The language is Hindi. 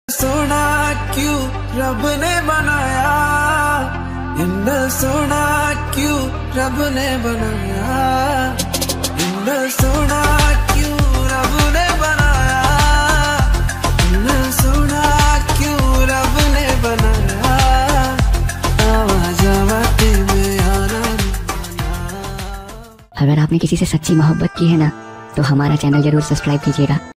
सोना क्यों रब ने बनाया, इतना सोना क्यों रब ने बनाया, इतना सोना क्यों रब ने बनाया, इतना सोना क्यों रब ने बनाया, आवाज आवाज़ में आना। अगर आपने किसी से सच्ची मोहब्बत की है ना, तो हमारा चैनल जरूर सब्सक्राइब कीजिएगा।